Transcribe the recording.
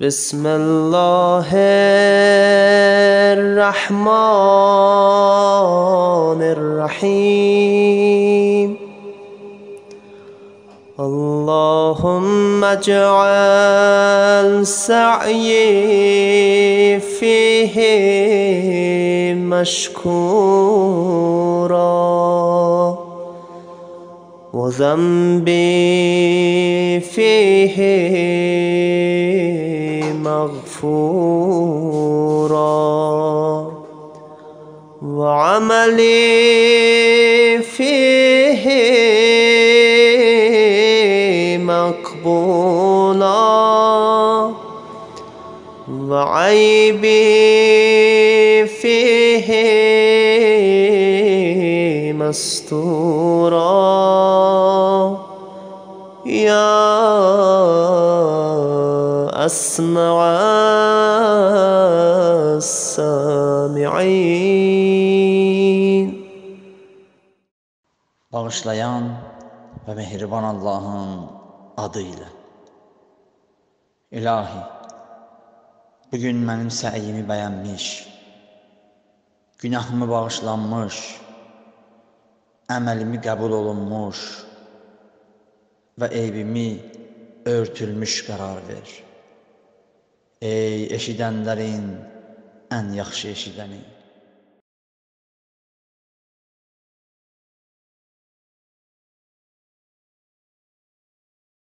بسم الله الرحمن الرحیم اللهم اجعل سعی فیه مشکورا و ذنبی فیه مغفورا و عملی فیه مقبولا و عیبی فیه مستورا یا اسمع السامعین. Bağışlayan ve mehriban Allah'ın adıyla. İlahi, bugün benim səyimi bəyənmiş, günahımı bağışlanmış, əməlimi qəbul olunmuş və eybimi örtülmüş qərar ver. Ey eşidənlərin ən yaxşı eşidəni,